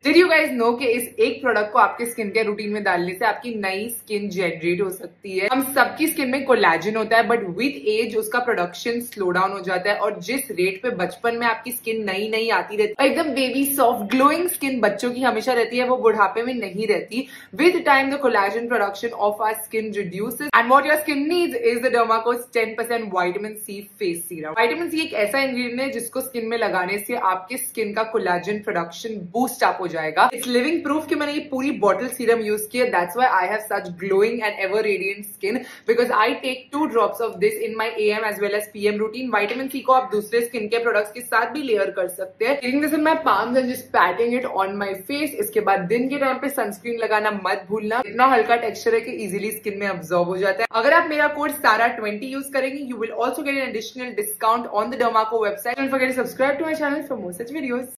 Did you guys no कि इस एक प्रोडक्ट को आपके स्किन केयर रूटीन में डालने से आपकी नई स्किन जनरेट हो सकती है। हम सबकी स्किन में कोलेजन होता है, बट विद एज उसका प्रोडक्शन स्लो डाउन हो जाता है। और जिस रेट पे बचपन में आपकी स्किन नई नई आती रहती है, एकदम बेबी सॉफ्ट ग्लोइंग स्किन बच्चों की हमेशा रहती है, वो बुढ़ापे में नहीं रहती। With time the collagen production of our skin reduces and what your skin needs is the Dermaco 10% vitamin C face serum. Vitamin C एक ऐसा इंग्रेडिएंट है जिसको स्किन में लगाने से आपके स्किन का कोलेजन प्रोडक्शन बूस्ट अप हो जाएगा। इट्स लिविंग प्रूफ कि मैंने ये पूरी बॉटल सीरम यूज किया। That's why I have such glowing and ever radiant skin, because I take 2 drops of this in my AM as well as PM routine. Vitamin C को आप दूसरे skin care products के साथ भी layer कर सकते हैं। Taking this in my palms and just patting it on my face। इसके बाद दिन के टाइम पे सनस्क्रीन लगाना मत भूलना। इतना हल्का टेक्सचर है कि इजीली स्किन में अब्सॉर्ब हो जाता है। अगर आप मेरा कोड SARA20 यूज करेंगे, you will also get an additional discount on the Dermaco website. Don't forget to subscribe to my channel for more such videos.